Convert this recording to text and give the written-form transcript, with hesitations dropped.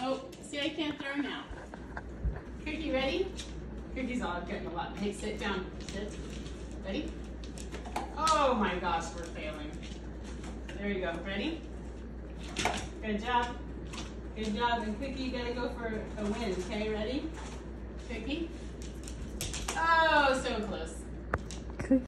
Oh, see, I can't throw now. Cookie, ready? Cookie's all getting a lot. Hey, sit down. Sit. Ready? Oh my gosh, we're failing. There you go. Ready? Good job. Good job. And Cookie, you gotta go for a win. Okay, ready? Cookie? Oh, so close.